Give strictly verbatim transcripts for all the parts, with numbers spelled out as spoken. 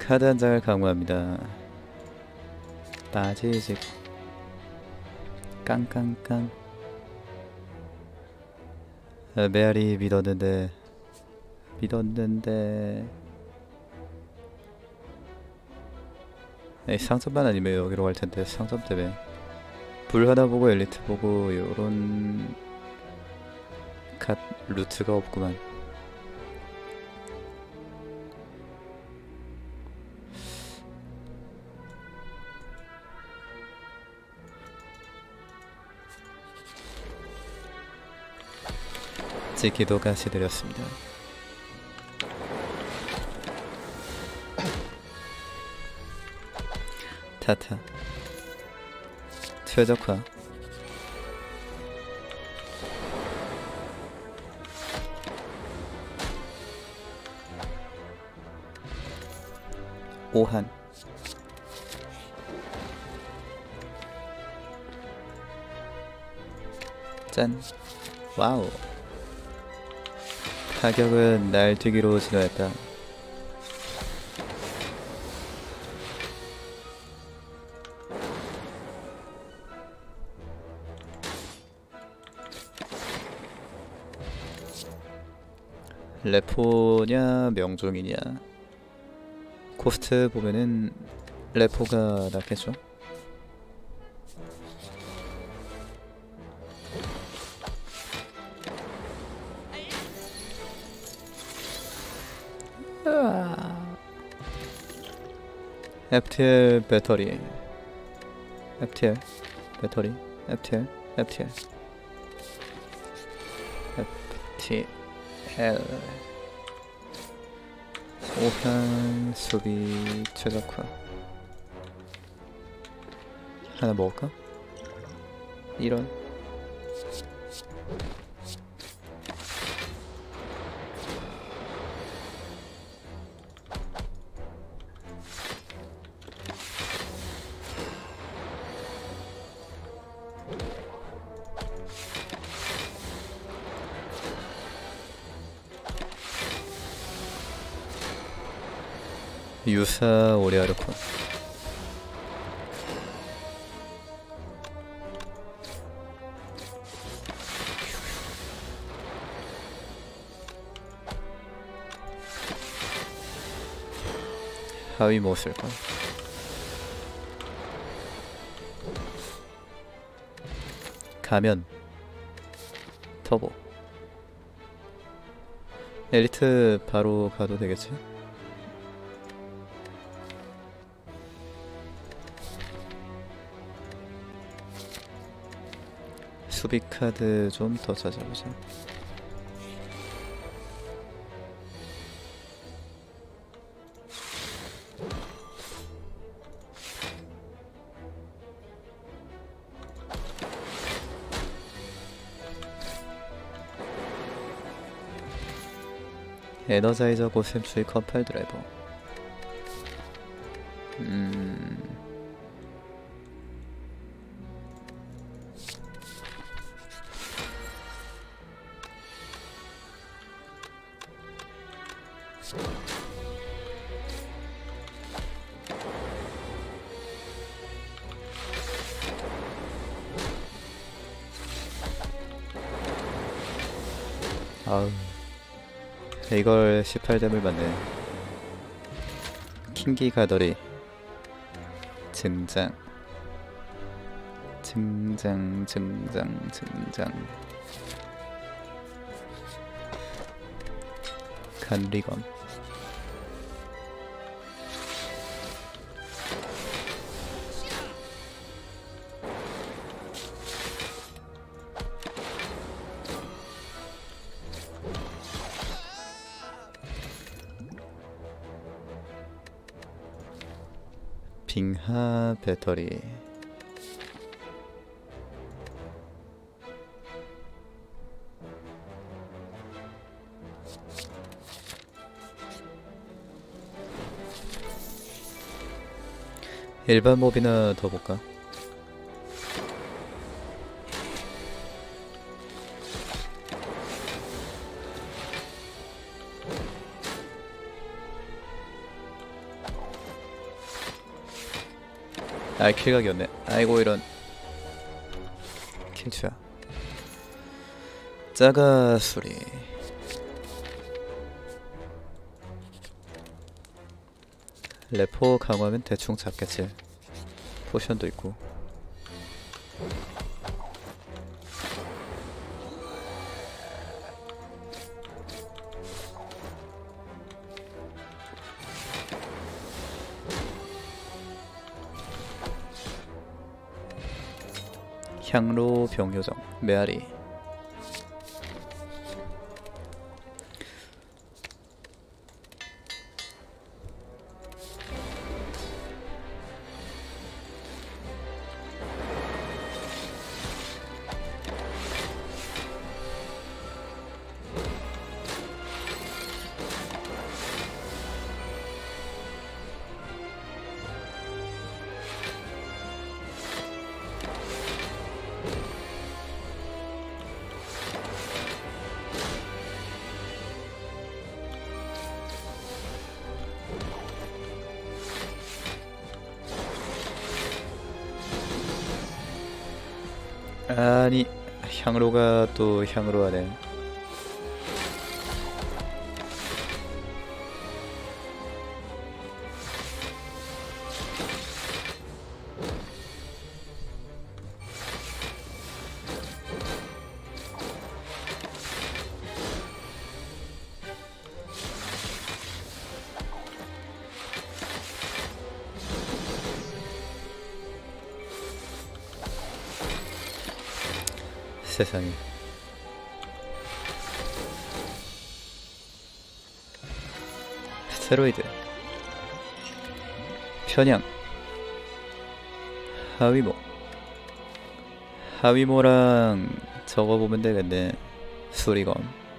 카드 한 장을 강화합니다. 빠지직 깡깡깡. 아, 메아리 믿었는데 믿었는데 에이, 상점만 아니면 여기로 갈 텐데 상점 때문에 불 하나 보고 엘리트 보고 요런 갓 루트가 없구만. 지키도 가시 드렸습니다. 타타 최적화 오한 짠. 와우. 타격은 날뛰기로 진화했다. 레포냐 명종이냐. 코스트 보면은 레포가 낫겠죠. 에프티엘 배터리 에프티엘 배터리 에프티엘 에프티엘 에프티엘 오현 수비 최적화. 하나 먹을까? 이런 유사 오리아르콘. 하위 뭐 쓸까? 가면 터보. 엘리트 바로 가도 되겠지? 수비 카드 좀 더 찾아보자. 에너자이저 고샘 수익 컴팔 드라이버. 음... 아우, 이걸 십팔 뎀을 맞네. 킹기 가더리 증장 증장 증장 증장 간리검. 빙하 배터리. 일반 몹이나 더 볼까? 아 킬각이었네. 아이고 이런. 킬추야. 짜가수리. 레포 강화면 대충 잡겠지. 포션도 있고. 향로 병요정 메아리. 아니 향로가 또 향로 하네. 세상에. 스테로이드 편향 하위모. 하위모랑 적어보면 되겠네. 수리검.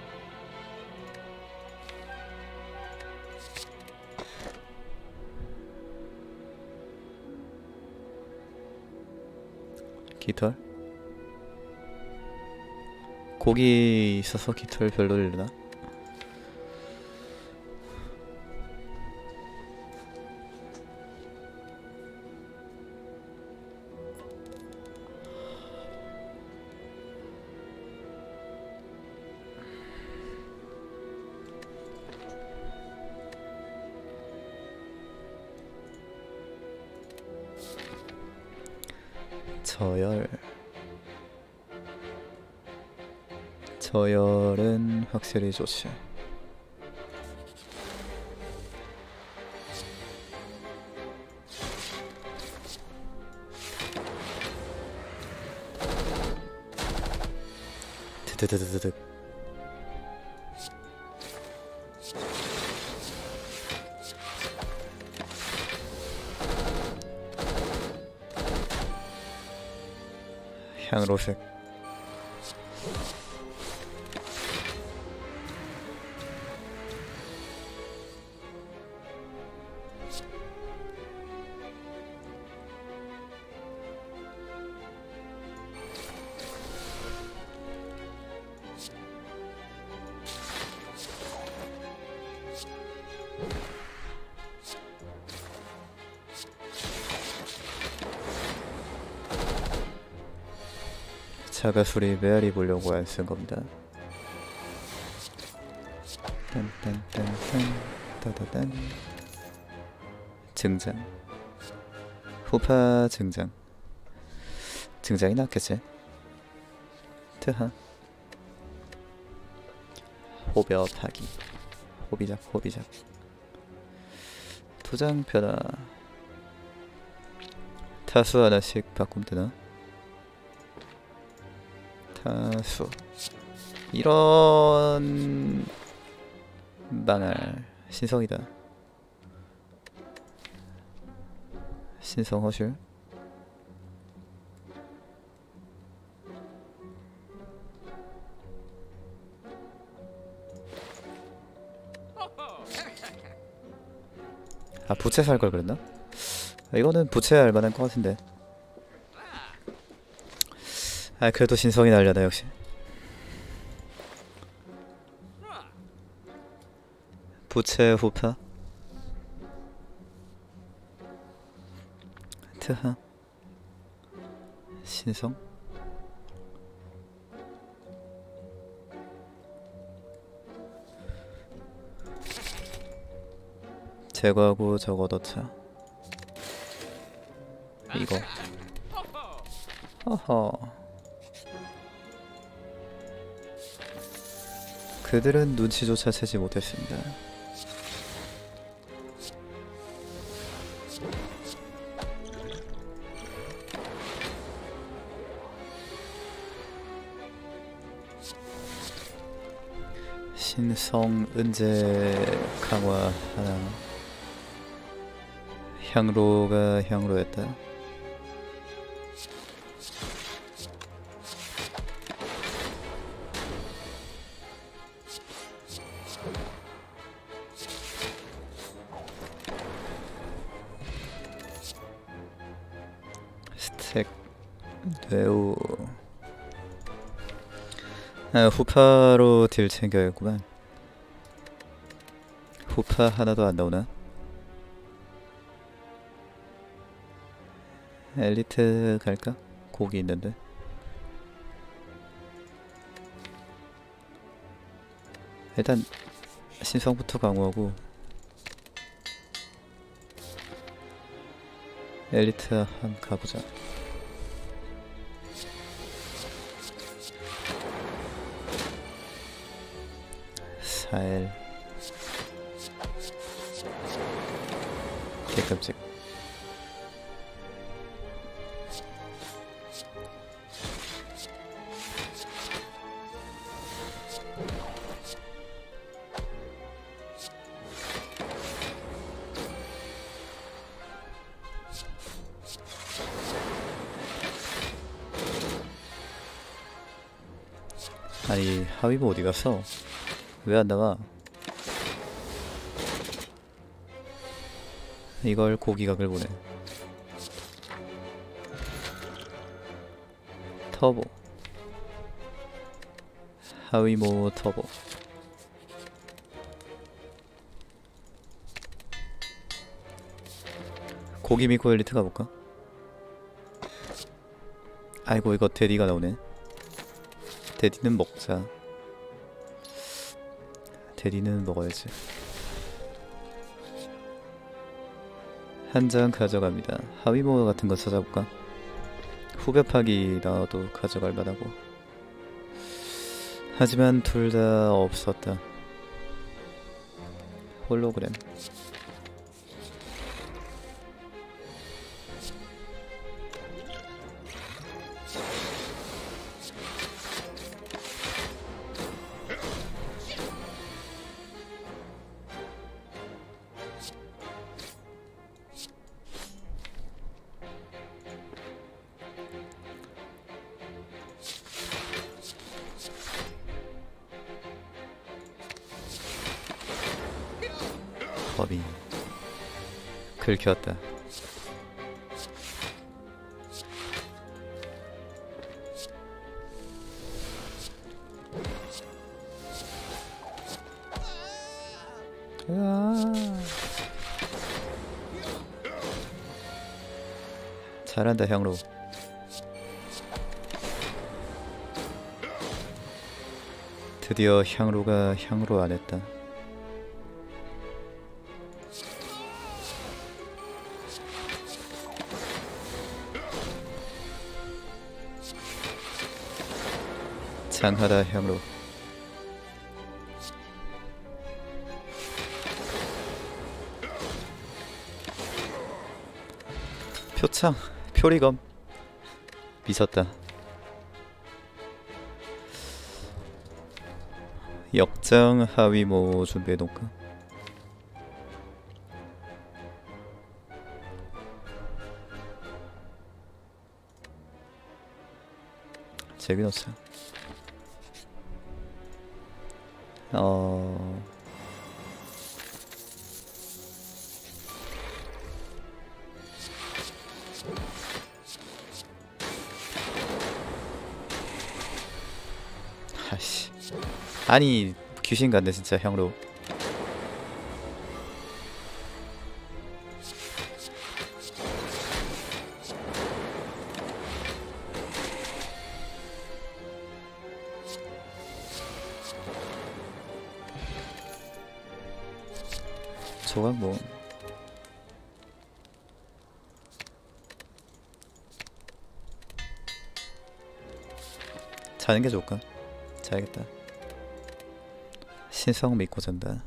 깃털? 고기 있어서 깃털 별로일려나? 저열. 저열은 확실히 좋지. 드드드드드득. 향로색. 자가수리 메아리 보려고 안 쓴 겁니다. 딴딴딴딴 따다단. 증장. 후파 증장. 증장이 낫겠지. 트하. 호벼파기. 호비작 호비작. 도장 변화. 타수 하나씩 바꾸면 되나? 타수. 이런 망할. 신성이다. 신성 허실. 아 부채 살 걸 그랬나? 이거는 부채 알만한 것 같은데. 아 그래도 신성이 날려나 역시. 부채 후파. 트하. 신성? 제거하고 저거 넣자. 이거. 허허. 그들은 눈치조차 채지 못했습니다. 신성 은재 강화 하나. 향로가 향로였다. 스택 뇌우. 아, 후파로 딜 챙겨야겠구만. 후파 하나도 안 나오나? 엘리트 갈까? 고기 있는데. 일단 신성부터 강화하고 엘리트 한 가보자. 사일 개끔찍. 아니 하위부 어디 갔어? 왜 안 나와? 이걸 고기각을 보내. 터보 하위모 터보. 고기 믿고 엘리트 가볼까? 아이고 이거 데디가 나오네. 데디는 먹자. 데디는 먹어야지. 한 장 가져갑니다. 하위모 같은 거 찾아볼까? 후벼 파기 나와도 가져갈 만하고. 하지만 둘 다 없었다. 홀로그램. 법이 긁혔다. 으아. 잘한다 향로. 드디어 향로가 향로 안 했다. 장하다 향로. 표창 표리검 미쳤다. 역장 하위모 준비해놓을까? 제비 넣자. 어... 아씨, 아니 귀신 같네 진짜 향로. 조각 뭐 자는 게 좋을까? 자야겠다. 신성 믿고 잔다.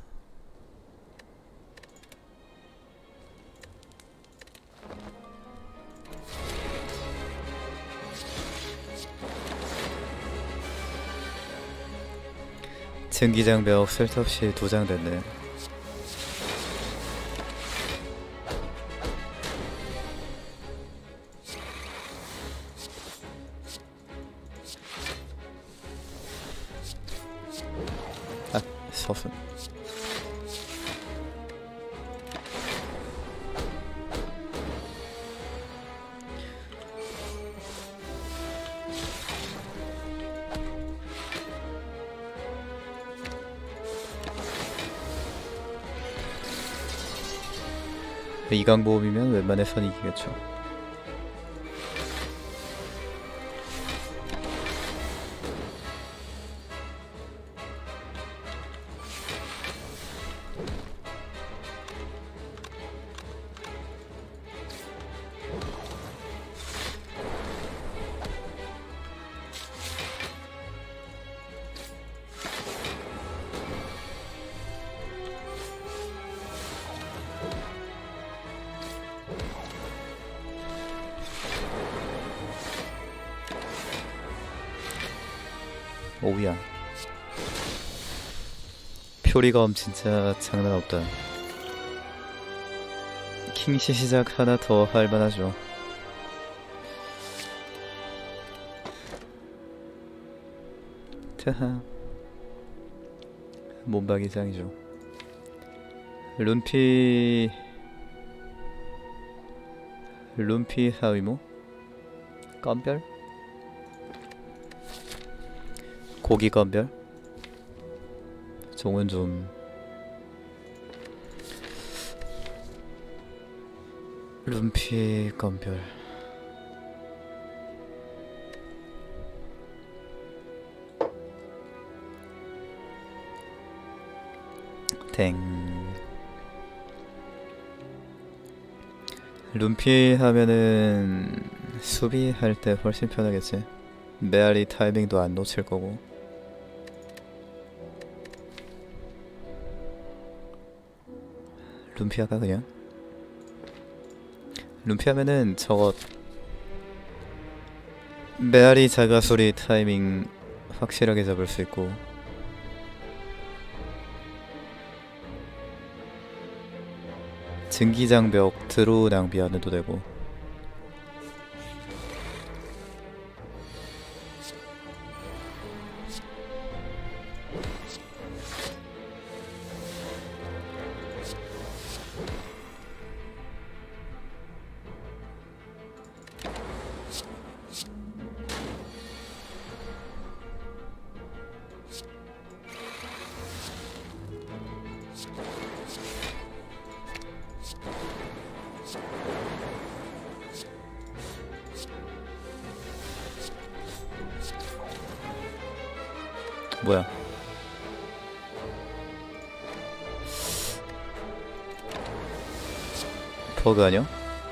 증기장벽 쓸데없이 두 장 됐네. 아, 서순. 이강보험이면 웬만해선 이기겠죠. 오우야. 표리검 진짜 장난 없다. 킹시 시작 하나 더 할만하죠. 트하. 몸박이장이죠. 룬피 룬피 하위모? 건별? 고기 건별? 종은 좀 룬피 건별. 땡. 룬피 하면은 수비할 때 훨씬 편하겠지. 메아리 타이밍도 안 놓칠 거고. 룬피 할까 그냥? 룬피 하면은 저거 메아리 자가소리 타이밍 확실하게 잡을 수 있고, 증기장벽 드로우 낭비 안 해도 되고. 뭐야? 버그 아니야?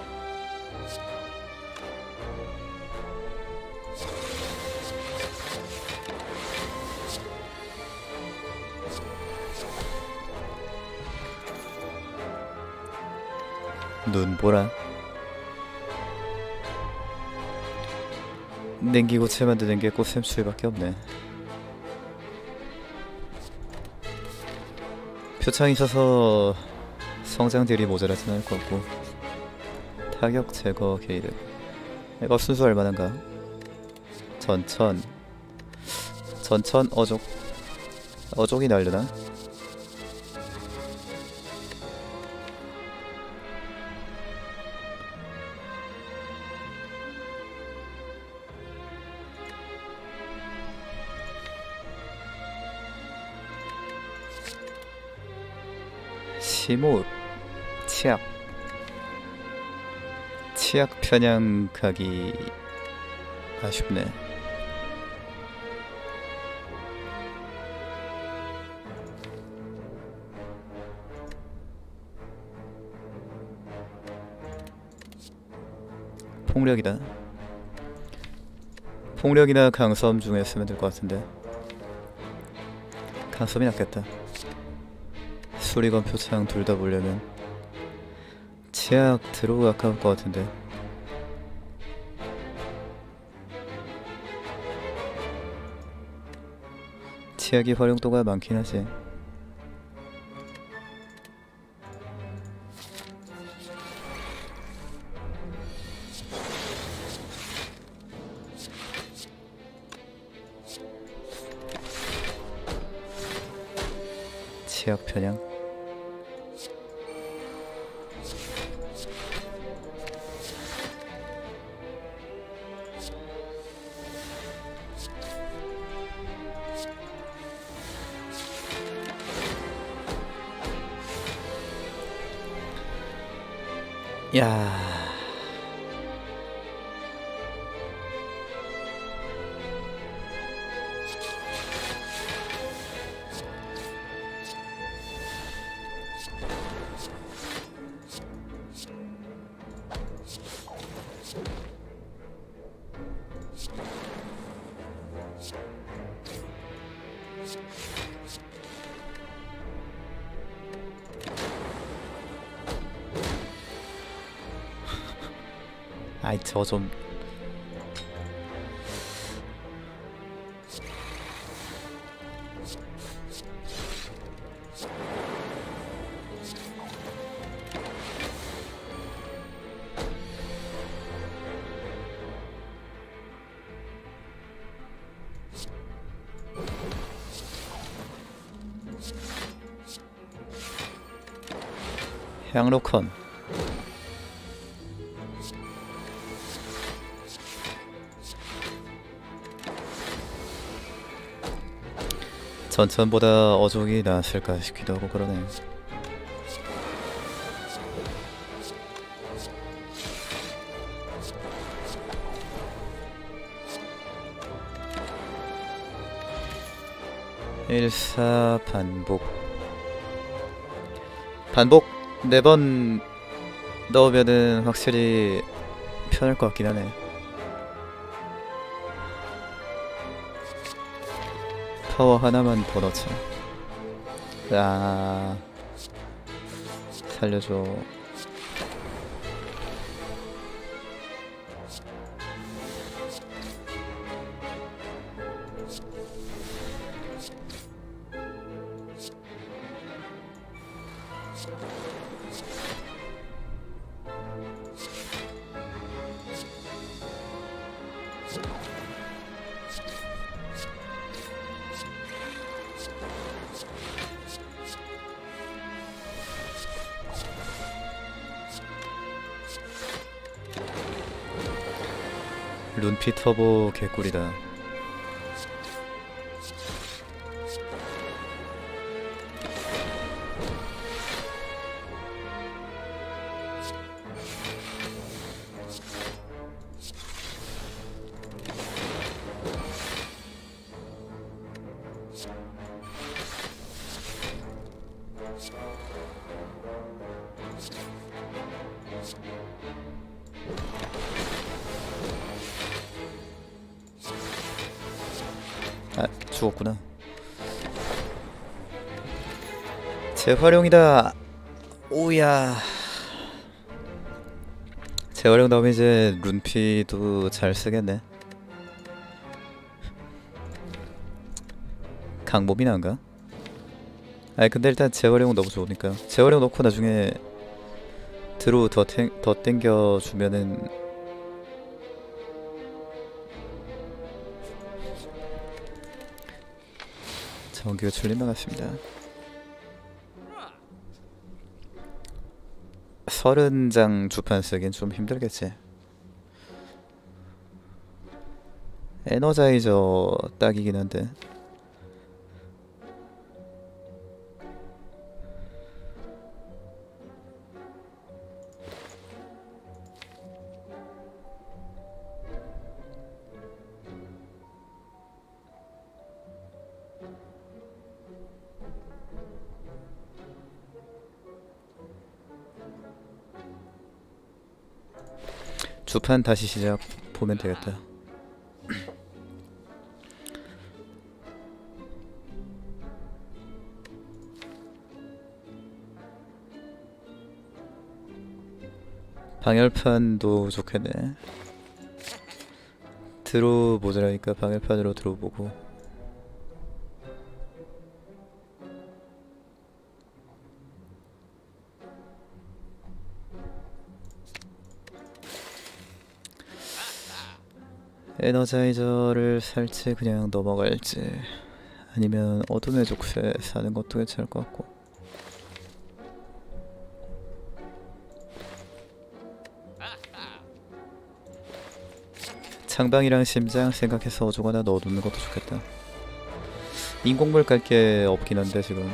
눈보라. 냉기고체 만드는 게 꽃샘수리밖에 없네. 표창이 있어서 성장 딜이 모자라진 않을 것 같고, 타격 제거 게이드. 이거 순수 얼마나인가? 전천 전천 어족. 어족이 날려나? 시모 치약 치약 편향 가기 아쉽네. 폭력이다. 폭력이나 강섬 중에 쓰면 될 것 같은데. 강섬이 낫겠다. 수리건 표창 둘 다 보려면 치약 들어오고 가까울 것 같은데. 치약이 활용도가 많긴 하지. 치약 편향. 야. 아이 저 좀 향로컨. 전천보다 어족이 나았을까 싶기도 하고 그러네. 일사 반복. 반복 네 번 넣으면은 확실히 편할 것 같긴 하네. 파워 하나만 더 넣자. 아, 살려줘. 룬피 터보 개꿀이다. 아, 죽었구나. 재활용이다. 오야. 재활용 나오면 이제 룬피도 잘 쓰겠네. 강몸이 난가? 아니 근데 일단 재활용은 너무 좋으니까 재활용 넣고 나중에 드로우 더, 탱, 더 땡겨주면은 정규 출림 나갔습니다. 서른 장 주판 쓰긴 좀 힘들겠지. 에너자이저 딱이긴 한데 주판 다시 시작 보면 되겠다. 방열판도 좋겠네. 드로 모자라니까 방열판으로 들어보고. 에너자이저를 살지 그냥 넘어갈지 아니면 어둠의 족쇄 사는 것도 괜찮을 것 같고. 창방이랑 심장 생각해서 어죽 하나 넣어두는 것도 좋겠다. 인공물 깔 게 없긴 한데 지금.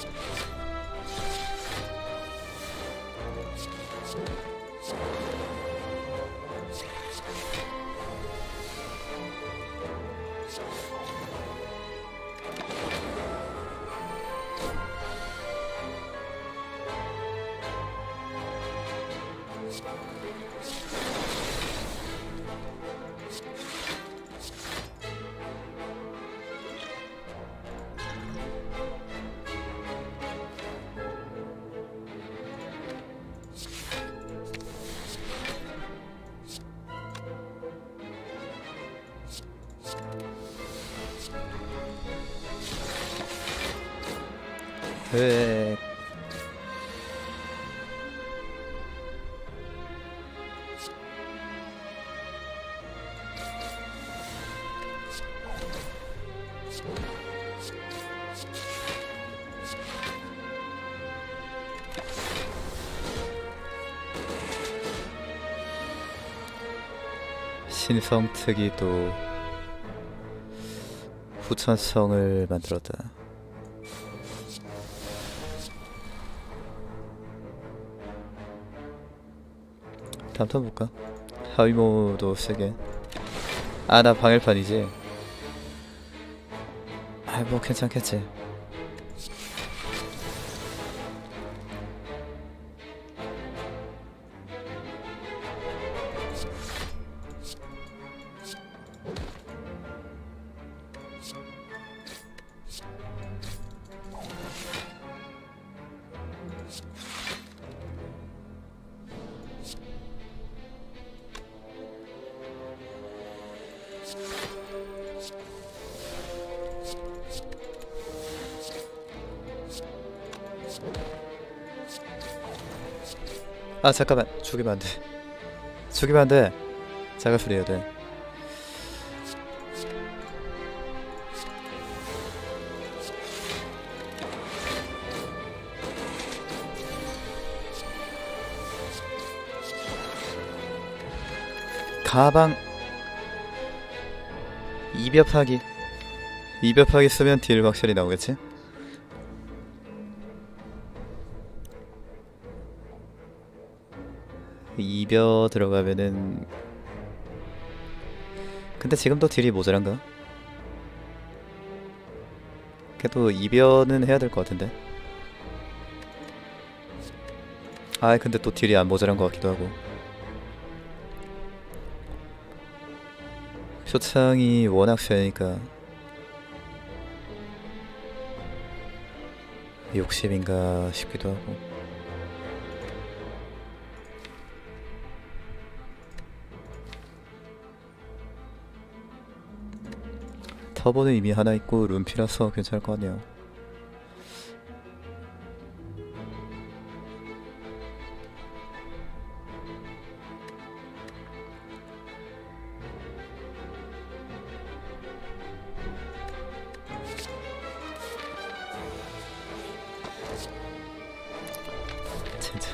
왜 신성특이 또 후천성을 만들었다. 다음 턴 볼까? 하위모도 세게. 아, 나 방열판이지. 아, 뭐 괜찮겠지. 아 잠깐만, 죽이면 안돼. 죽이면 안돼. 자가수리 해야 돼. 가방 이벽하기 이벽하기 쓰면 딜 확실히 나오겠지? 이벼 들어가면은, 근데 지금도 딜이 모자란가? 그래도 이벼는 해야 될 것 같은데. 아 근데 또 딜이 안 모자란 것 같기도 하고. 표창이 워낙 세니까 욕심인가 싶기도 하고. 터보는 이미 하나 있고 룸피라서 괜찮을 것 같네요. 진짜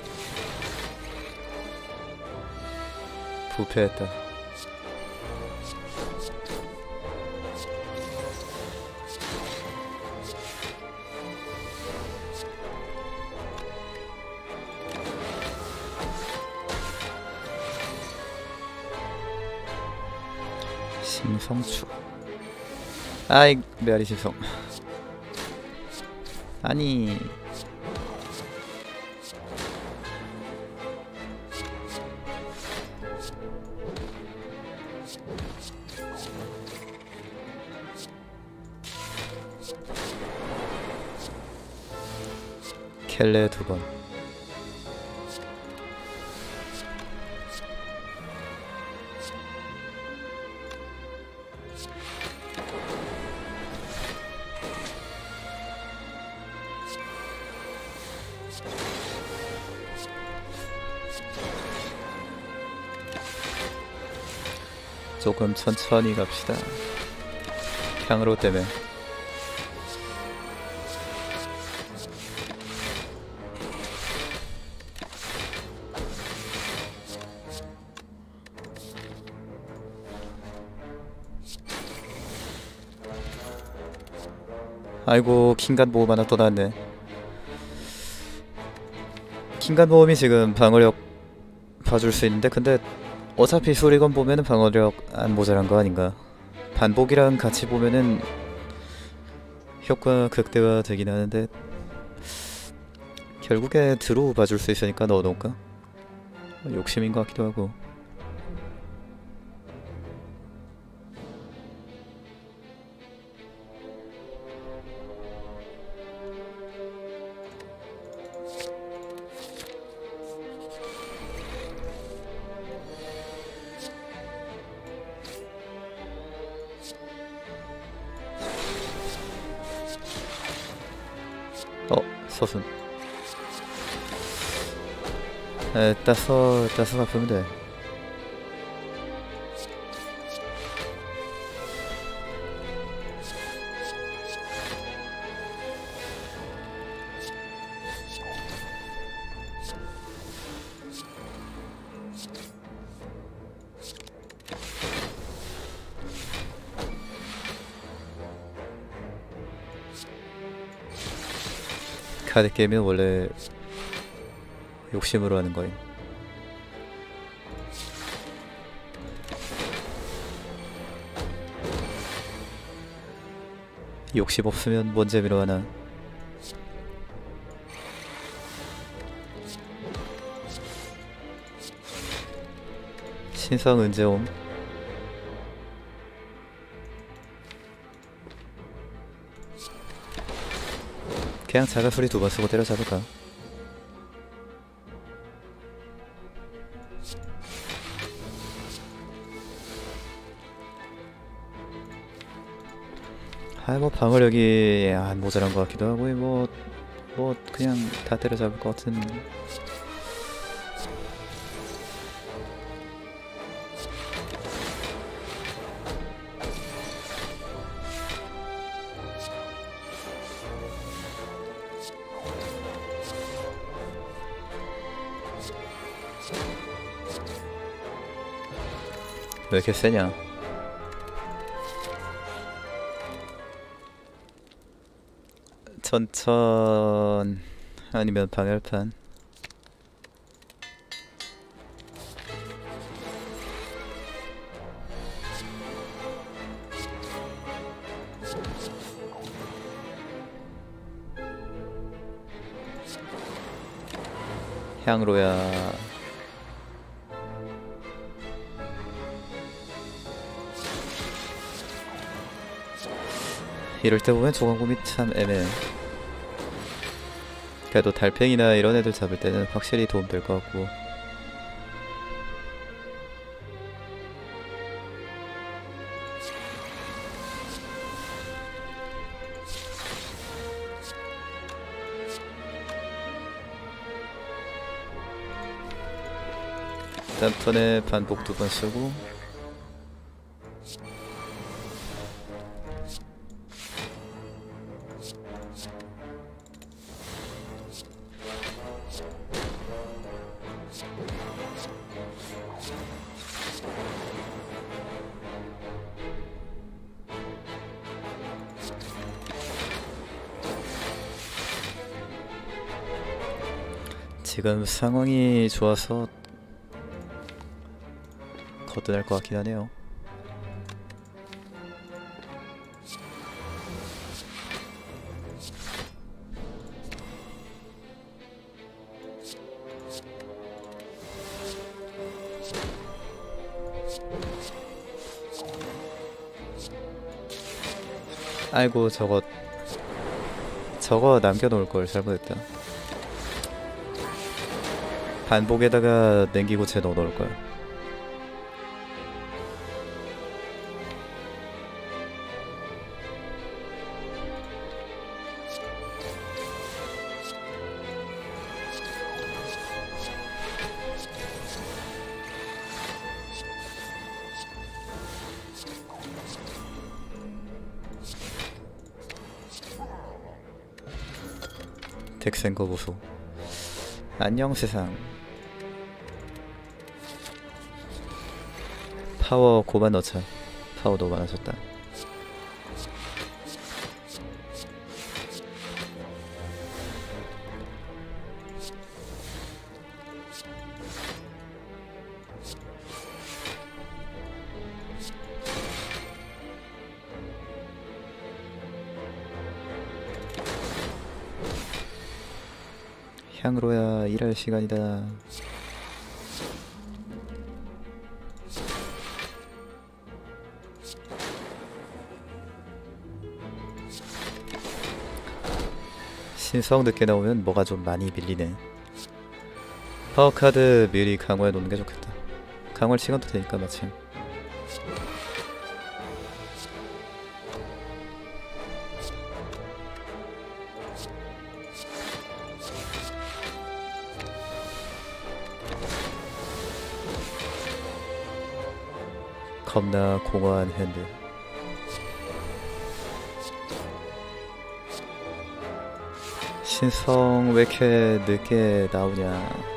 부패했다. 심성추. 아이 메아리 심성. 아니 켈레 두 번. 조금 천천히 갑시다. 향으로 때문에. 아이고, 킹간 보험 하나 또 나왔네. 킹간 보험이 지금 방어력 봐줄 수 있는데, 근데 어차피 수리건 보면은 방어력 안 모자란 거 아닌가. 반복이랑 같이 보면은 효과 극대화 되긴 하는데, 결국에 드로우 봐줄 수 있으니까 넣어놓을까? 욕심인 것 같기도 하고. 어, 서순. 에, 따서, 따서 갚으면 돼. 카드 게임은 원래 욕심으로 하는 거임. 욕심 없으면 뭔 재미로 하나. 신성 언제 옴? 그냥 자가소리 두 번 쓰고 때려잡을까? 아이 뭐 방어력이 안 모자란 것 같기도 하고 뭐 뭐 그냥 다 때려잡을 것 같은. 왜 이렇게 세냐? 천천 아니면 방열판. 향로야. 이럴 때 보면 조각곰이 참 애매해. 그래도 달팽이나 이런 애들 잡을 때는 확실히 도움 될 것 같고. 다음 턴에 반복 두 번 쓰고 지금 상황이 좋아서 거뜬할 것 같긴 하네요. 아이고 저거 저거 남겨놓을걸. 잘못했다. 반복에다가 냉기고체 넣어놓을걸. 덱센거 보소. 안녕 세상. 파워 고만 넣자. 파워 너무 많아졌다. 향으로야 일할 시간이다. 신성 늦게 나오면 뭐가 좀 많이 밀리네. 파워카드 미리 강화해 놓는 게 좋겠다. 강화할 시간도 되니까 마침. 겁나 공허한 핸드. 신성 왜 이렇게 늦게 나오냐.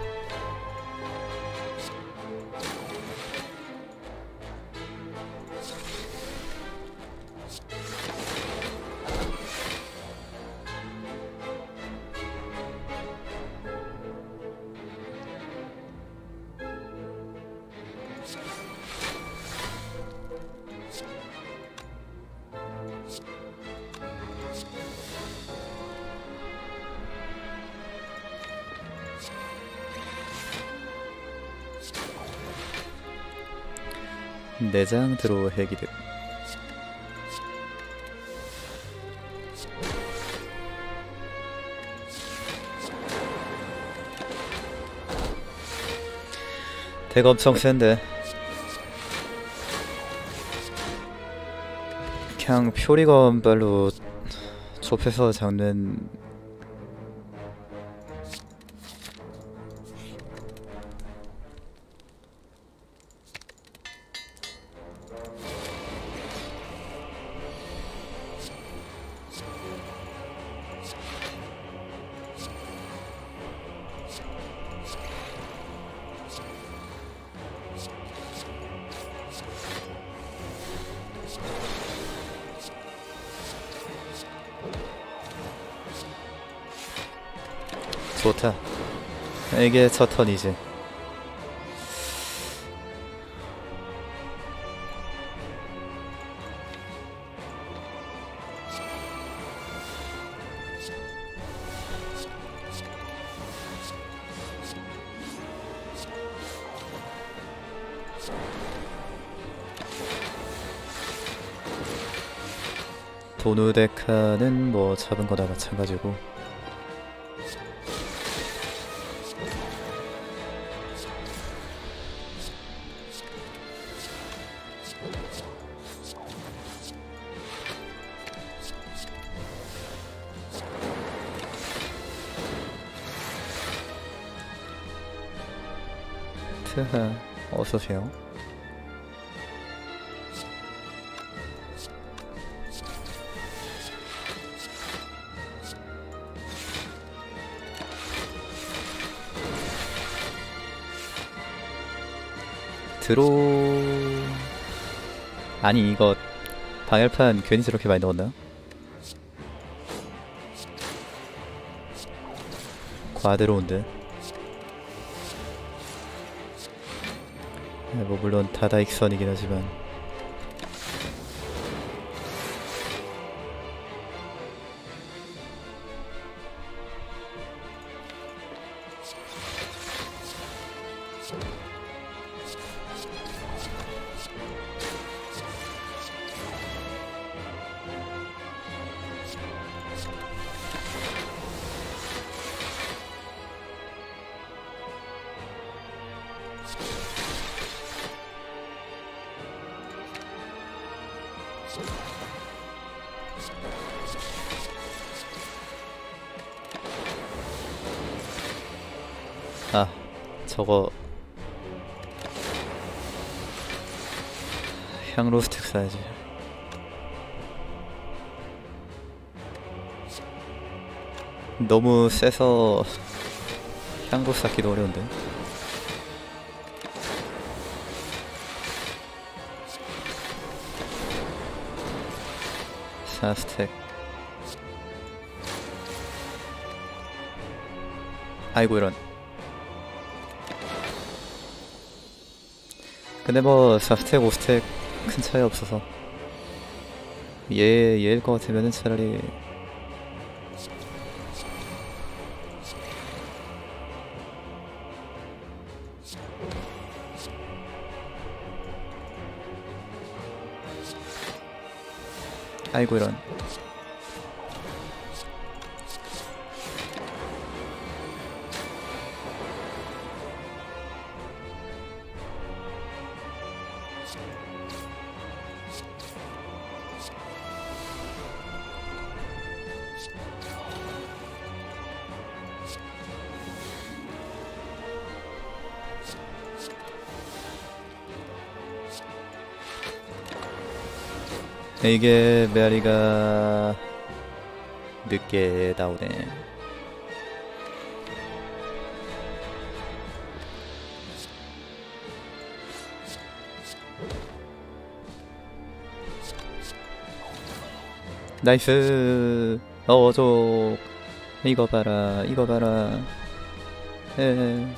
내장 드로 해기득. 덱 엄청 센데 그냥 표리건 발로 좁혀서 잡는. 좋다. 이게 첫 턴이지. 도누데카는 뭐 잡은 거나 마찬가지고. 트하, 어서오세요. 드로... 아니 이거 방열판 괜히 저렇게 많이 넣었나? 과드로운데. 뭐 물론 다다익선이긴 하지만 아, 저거 향로 스택 사야지. 너무 세서 향로 쌓기도 어려운데. 사 스택. 아이고 이런. 근데 뭐 사 스택 오 스택 큰 차이 없어서 얘 얘일 것 같으면은 차라리 아이고 이런. 이게 메아리가 늦게 나오네. 나이스. 어저 이거 봐라 이거 봐라. 에.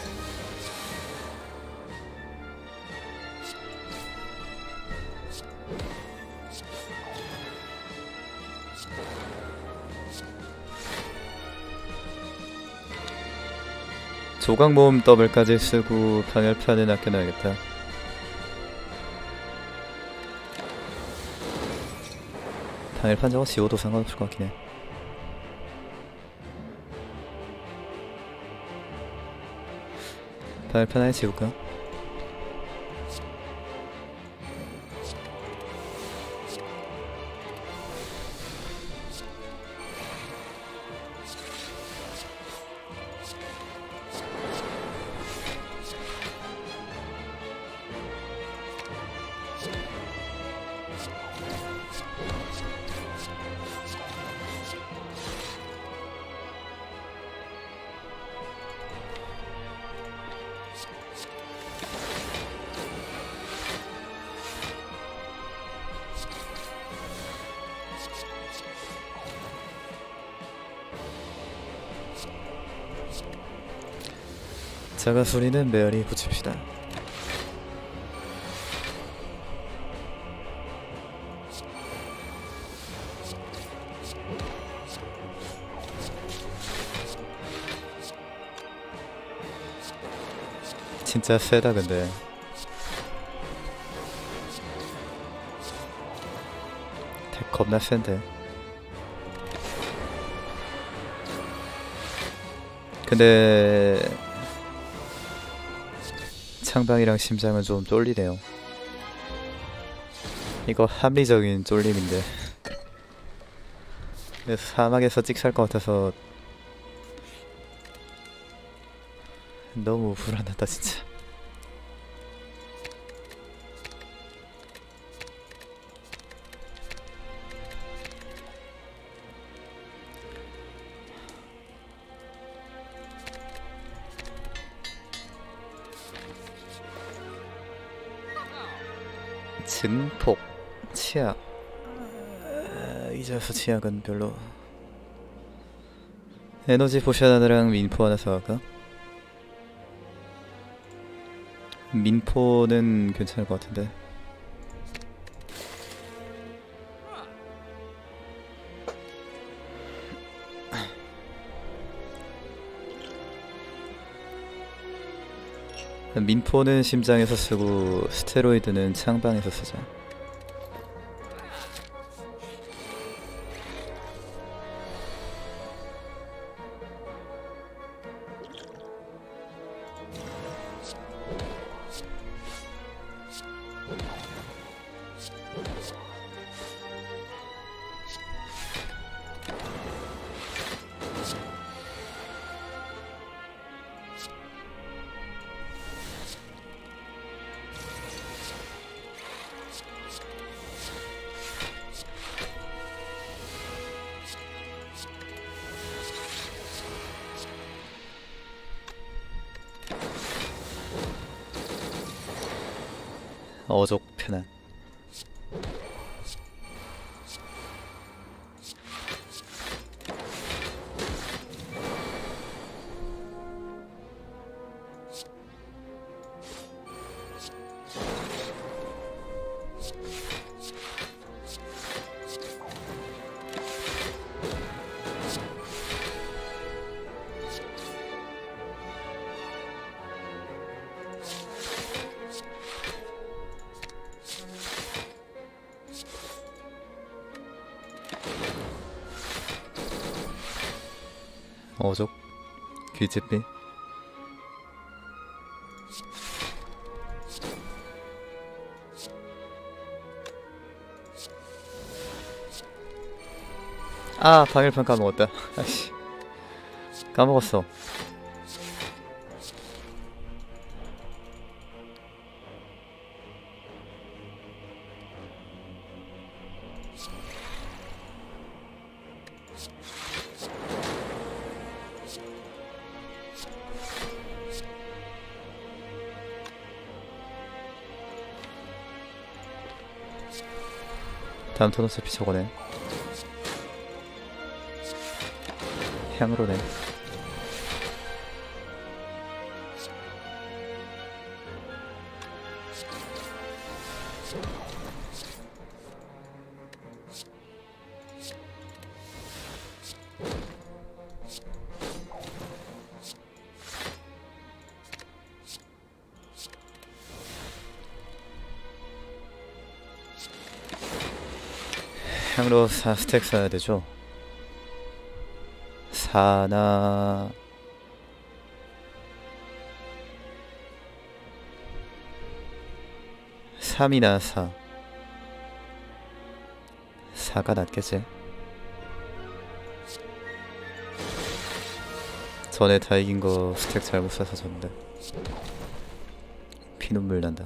조각모음 더블까지 쓰고 방열판은 아껴놔야겠다. 방열판 저거 지워도 상관없을 것 같긴 해. 방열판 아예 지울까? 자가소리는 메아리 붙입시다. 진짜 세다 근데. 덱 겁나 센데. 근데 창방이랑 심장은 좀 쫄리네요. 이거 합리적인 쫄림인데 사막에서 찍살 것 같아서 너무 불안하다 진짜. 증폭, 치약. 아, 이제서 치약은 별로. 에너지 포션 하나랑 민포 하나 사갈까? 민포는 괜찮을 것 같은데. 민포는 심장에서 쓰고 스테로이드는 창방에서 쓰자. 어족 편안. 어족 귀집비. 아, 방일판 까먹었다. 아씨, 까먹었어. 다음 턴 어차피 저거네. 향으로네. 향으로 사 스택 써야 되죠. 사나 삼이나 사. 사가 낫겠지. 전에 다 이긴 거 스택 잘못 써서 졌는데 피눈물 난다.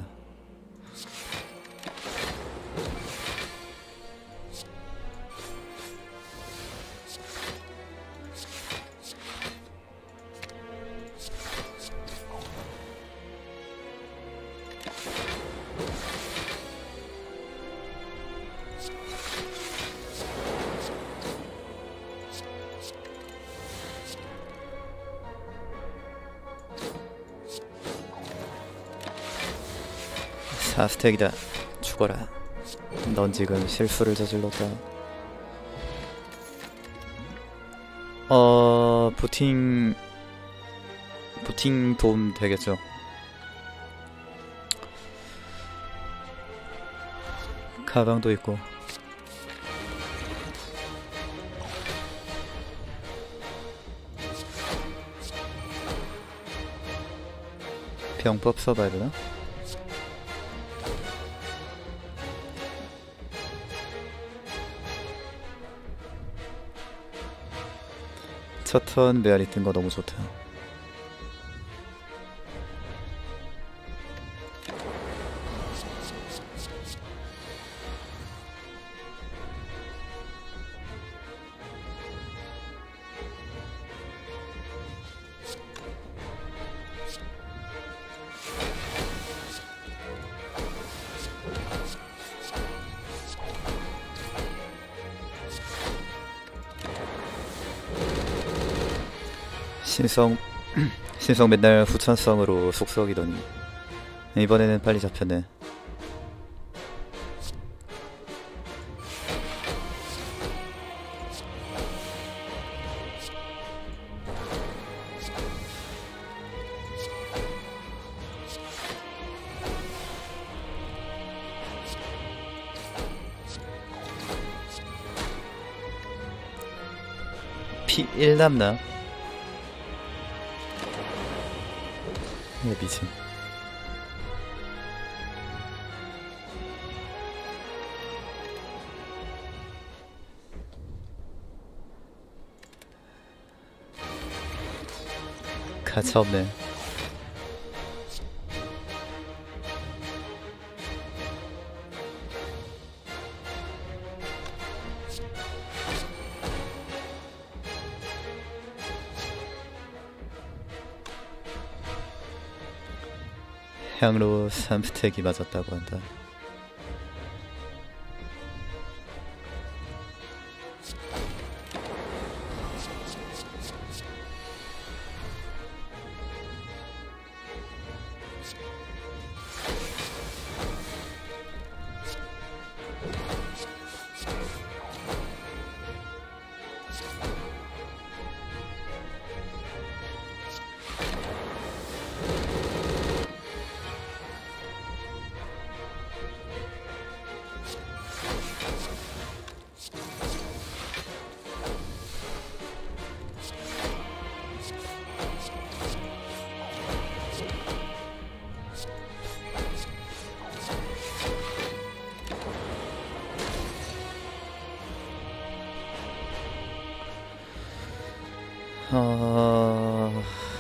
사 스택이다. 죽어라. 넌 지금 실수를 저질렀다. 어... 부팅... 부팅 도움 되겠죠. 가방도 있고. 병법 써봐야 되나? 첫 턴 메아리 뜬 거 너무 좋다. 신성 신성 맨날 후천성으로 속썩이더니 이번에는 빨리 잡혔네. 피 일 남나? 예, 미친. 가차 없네. 향로 삼 스택이 맞았다고 한다. 어...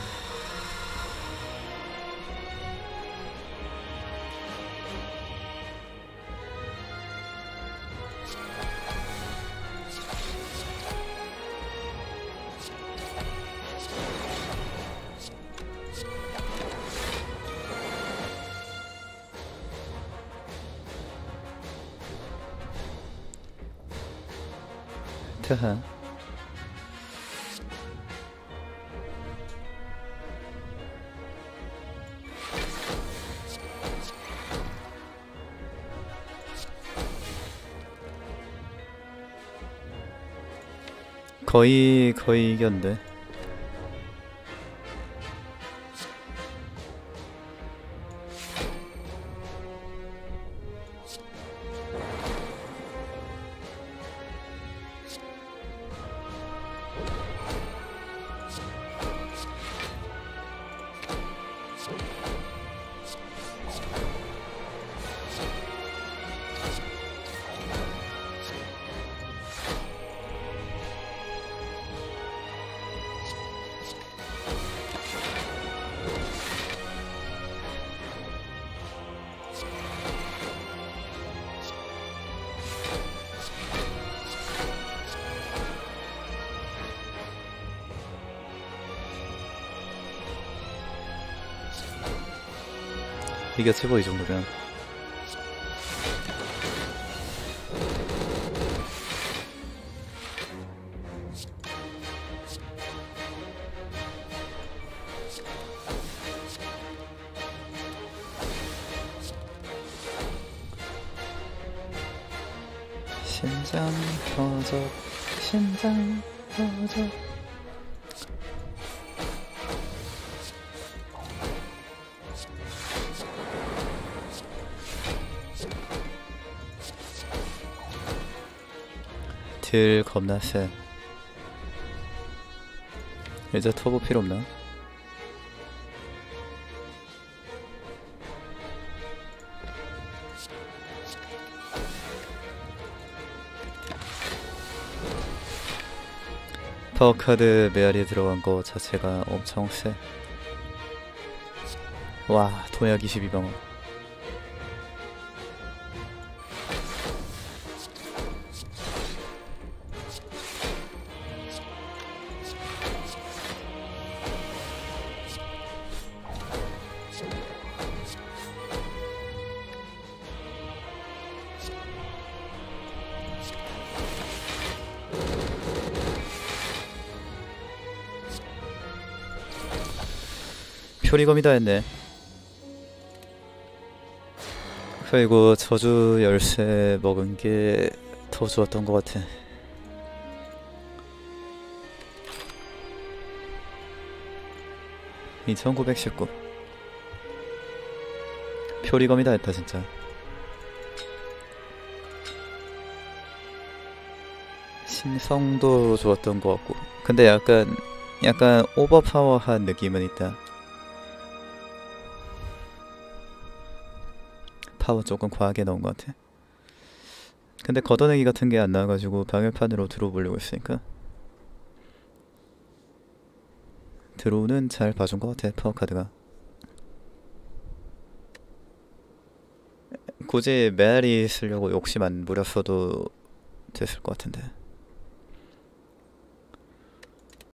트하 거의 거의 이겼는데. 이게 최고. 이 정도면 심장 터져 심장 터져. 딜 겁나 세. 이제 터보 필요 없나? 파워카드 메아리 들어간 거 자체가 엄청 세. 와, 도약 이십이 방어. 표리검이다 했네. 그리고 저주 열쇠 먹은 게 더 좋았던 것 같아. 이천구백십구. 표리검이다 했다 진짜. 심성도 좋았던 것 같고. 근데 약간 약간 오버파워한 느낌은 있다. 파워 조금 과하게 넣은 것 같아. 근데 걷어내기 같은 게 안 나와가지고 방열판으로 들어보려고 했으니까. 드로우는 잘 봐준 것 같아. 파워카드가 굳이 메아리 쓰려고 욕심 안 부렸어도 됐을 것 같은데.